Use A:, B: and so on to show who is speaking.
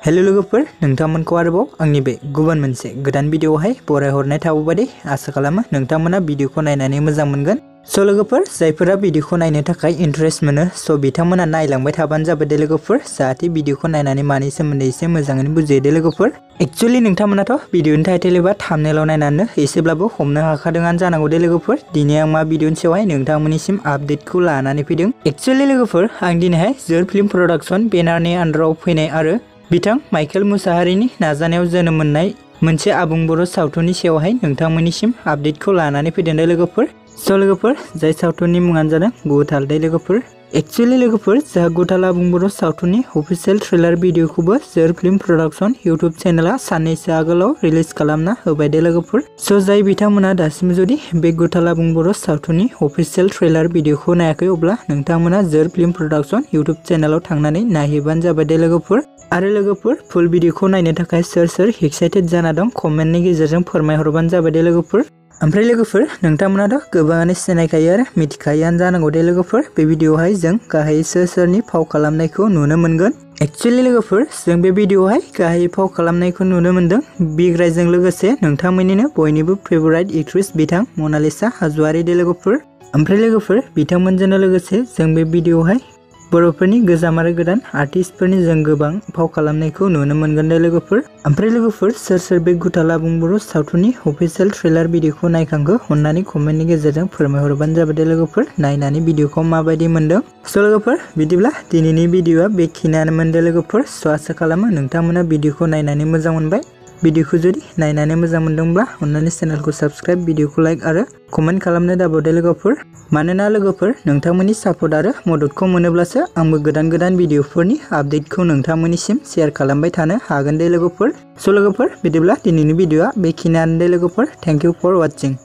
A: Hello लोगोफोर नोंथांमोनखौ आरोबाव आंनि बे गुबुन मोनसे गोदान भिडिअआवहाय बरायहरनाय थाबाय आसा खालामो नोंथांमोना भिडिअखौ नायनानै मोजां मोनगोन। स' लोगोफोर जायफोरा भिडिअखौ नायनो थाखाय इन्टारेस्ट मोनो स' बिथांमोना नायलांबाय थाबानो जाबाय दे लोगोफोर, जाहाथे भिडिअखौ नायनानै मानि सोमोन्दै एसे मोजाङैनो बुजियो दे लोगोफोर। एक्चुअली नोंथांमोनाथ' भिडिअनि टाइटेल एबा थाम्बनेलाव नायनानै एसेब्लाबो हमनो हाखादोंआनो जानांगौ दे लोगोफोर। दिनै आं मा भिडिअनि सायावहाय नोंथांमोननिसिम आपडेटखौ लानानै फैदों। एक्चुअली लोगोफोर आं दिनैहाय जोर फिल्म प्रडाक्शन बेनारनि आन्दाराव फैनाय आरो बिथां माइकेल मुसाहारिनि नाजानायाव जोनोम मोननाय मोनसे आबुं बर' सावथुननि सायावहाय नोंथांमोननिसिम आपडेटखौ लानानै फैदों दे लोगोफोर। स' लोगोफोर जाय सावथुननि मुङानो जादों गुथाल दे लोगोफोर। एक्चुअली लोगोफोर जोंहा गुथाल आबुं बर' सावथुननि अफिसियेल ट्रेलार भिडिअखौबो जोर फिल्म प्रडाक्शन इउटुब चेनेला साननैसो आगोलाव रिलिज खालामना होबाय दे लोगोफोर। स' जाय बिथांमोना दासिम जुदि बे गुथाल आबुं बर' सावथुननि अफिसियेल ट्रेलार भिडिअखौ नायाखै अब्ला नोंथांमोना जोर फिल्म प्रडाक्शन इउटुब चेनेलाव थांनानै नायहैबानो जाबाय दे लोगोफोर। आरो लोगोफोर फुल भिडिअखौ नायनो थाखाय सोर सोर एक्साइटेड जाना दं कमेन्टनि गेजेरजों फोरमायहरबानो जाबाय दे लोगोफोर। ओमफ्राय लोगोफोर नोंथांमोनाथ' गोबाङानो सिनायखायो आरो मिथिखायोआनो जानांगौ दे लोगोफोर बे भिडिअआवहाय जों गाहायै सोर सोरनि फाव खालामनायखौ नुनो मोनगोन। एक्चुअली लोगोफोर जों बे भिडिअआवहाय गाहायै फाव खालामनायखौ नुनो मोनदों बिग्रायजों लोगोसे नोंथांमोननिनो बयनिबो फेभराइट एक्ट्रेस बिथां मनालिसा हाज'वारि दे लोगोफोर। ओमफ्राय लोगोफोर बिथांमोनजोंनो लोगोसे जों बे भिडिअआवहाय बर'फोरनि गोजाम आरो गोदान आर्टिस्टफोरनि जों गोबां फाव खालामनायखौ नुनो मोनगोन दे लोगोफोर। ओमफ्राय लोगोफोर सोर सोर बे गुथाल आबुं बर' सावथुननि अफिसियेल ट्रेलार भिडिअखौ नायखांखो अन्नानै कमेन्टनि गेजेरजों फोरमायहरबानो जाबाय दे लोगोफोर नायनानै भिडिअखौ माबायदि मोनदों। स' लोगोफोर बिदिब्ला दिनैनि भिडिअआ बेखिनियानोमोन दे लोगोफोर। स' आसा खालामो नोंथांमोना भिडिअखौ नायनानै मोजां मोनबाय। भिडिअखौ जुदि नायनानै मोजां मोनदोंब्ला अन्नानै चेनेलखौ साबस्क्राइब, भिडिअखौ लाइक आरो कमेन्ट खालामनो दाबावदे लोगोफोर। मानोना लोगोफोर नोंथांमोननि सापर्ट आरो मददखौ मोनोब्लासो आंबो गोदान गोदान भिडिअफोरनि आपडेटखौ नोंथांमोननिसिम शेयार खालामबाय थानो हागोन दे लोगोफोर। स' लोगोफोर बिदिब्ला दिनैनि भिडिअआ बेखिनियानो दे लोगोफोर। Thank you for वाचिं।